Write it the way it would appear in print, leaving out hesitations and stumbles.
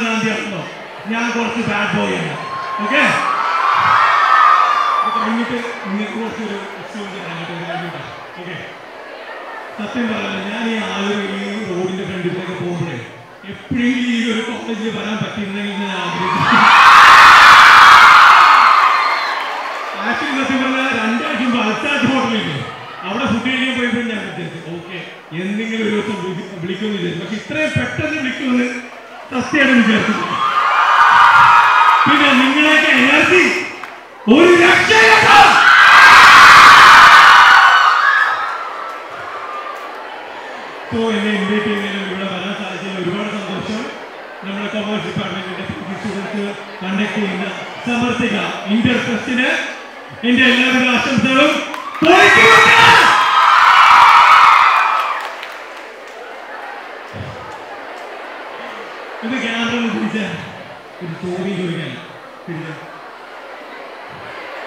മഹാത്മാഗാന്ധിയാണല്ലോ, ഞാൻ കുറച്ച് bad boy ആണ്. ഓക്കെ, കഴിഞ്ഞിട്ട് നിങ്ങൾക്ക് കുറച്ചൊരു ഓക്കെ. സത്യം പറയാനില്ല, ഞാൻ ഈ റോഡിന്റെ ഫ്രണ്ടിലേക്ക് പോകുമ്പോഴേ എപ്പോഴെങ്കിലും ഈ ഒരു കോളേജിൽ വരാൻ പറ്റിയിരുന്നെങ്കിൽ ഞാൻ ആഗ്രഹിക്കുന്നു. ആക്ച്വലി സത്യം പറഞ്ഞാൽ 2 ആഴ്ച മുമ്പ് അൽസാജ് ഹോട്ടലില്ലേ, അവിടെ ഫുഡ് കഴിക്കാൻ പോയപ്പോൾ ഞാൻ വിചാരിച്ചു ഓക്കെ എന്തെങ്കിലും ഒരു ദിവസം വിളിക്കുമെന്ന് വിചാരിച്ചു. പക്ഷെ ഇത്രയും പെട്ടെന്ന് വിളിക്കുമെന്ന് സത്യമാണ് വിചാരിച്ചത്. പിന്നെ നിങ്ങളെയൊക്കെ എനർജി ഒരു രക്ഷയില്ല. എന്നെ ഇൻവൈറ്റ് ചെയ്യുന്നതിനും ഇവിടെ വരാൻ സാധിച്ചതിൽ ഒരുപാട് സന്തോഷം. നമ്മുടെ കൊമേഴ്സ് ഡിപ്പാർട്ട്മെന്റിന്റെ സ്റ്റുഡൻസ് കണ്ടക്ട് ചെയ്യുന്ന സമർപ്പിക ഇന്റർ ഫെസ്റ്റിന് എന്റെ എല്ലാവിധ ആശംസകളും. ഇത് ക്യാമറ തിരിച്ച ഒരു ചോദ്യം ചോദിക്കാൻ